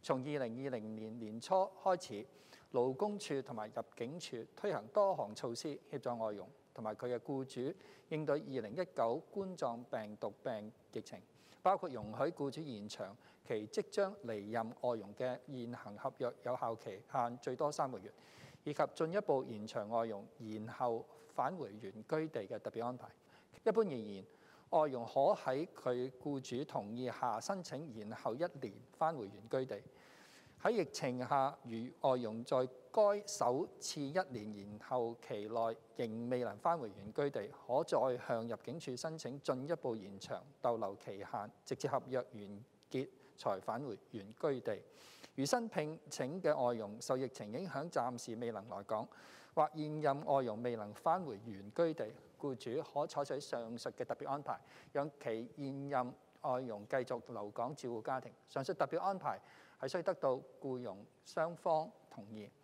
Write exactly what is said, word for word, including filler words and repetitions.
從二零二零年年初開始，勞工處同埋入境處推行多項措施協助外傭同埋佢嘅僱主應對二零一九冠狀病毒病疫情，包括容許僱主延長其即將離任外傭嘅現行合約有效期限最多三個月，以及進一步延長外傭延後返回原居地嘅特別安排。一般而言，外傭可喺佢僱主同意下申請延後一年返回原居地。喺疫情下，如外傭在該首次一年延後期內仍未能返回原居地，可再向入境處申請進一步延長逗留期限，直至合約完結才返回原居地。如新聘請嘅外傭受疫情影響暫時未能來港，或現任外傭未能返回原居地，僱主可採取上述嘅特別安排，讓其現任外傭繼續留港照顧家庭。上述特別安排係須得到僱傭雙方同意。